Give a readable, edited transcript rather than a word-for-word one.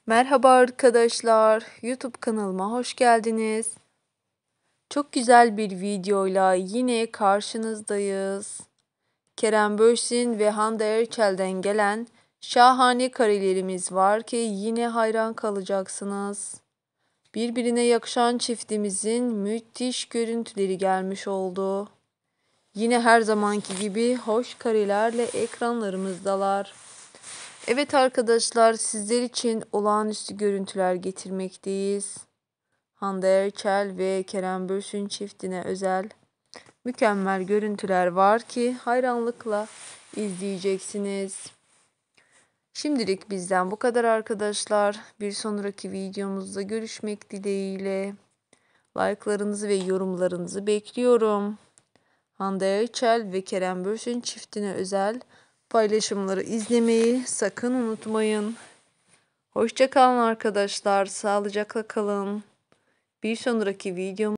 Merhaba arkadaşlar, YouTube kanalıma hoş geldiniz. Çok güzel bir videoyla yine karşınızdayız. Kerem Bürsin ve Hande Erçel'den gelen şahane karelerimiz var ki yine hayran kalacaksınız. Birbirine yakışan çiftimizin müthiş görüntüleri gelmiş oldu. Yine her zamanki gibi hoş karelerle ekranlarımızdalar. Evet arkadaşlar, sizler için olağanüstü görüntüler getirmekteyiz. Hande Erçel ve Kerem Bürsin çiftine özel mükemmel görüntüler var ki hayranlıkla izleyeceksiniz. Şimdilik bizden bu kadar arkadaşlar. Bir sonraki videomuzda görüşmek dileğiyle. Like'larınızı ve yorumlarınızı bekliyorum. Hande Erçel ve Kerem Bürsin çiftine özel paylaşımları izlemeyi sakın unutmayın. Hoşça kalın arkadaşlar. Sağlıcakla kalın. Bir sonraki videomuzda